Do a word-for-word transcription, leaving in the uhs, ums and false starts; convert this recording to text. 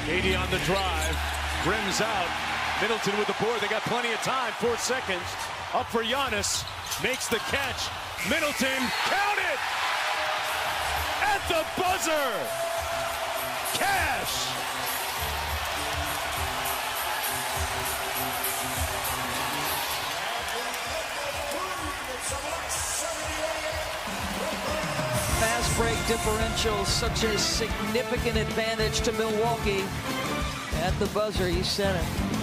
eighty on the drive. Brims out. Middelton with the board. They got plenty of time. Four seconds. Up for Giannis. Makes the catch. Middelton. Count it! At the buzzer! Cash! Fast break differential, such a significant advantage to Milwaukee. At the buzzer, he said it.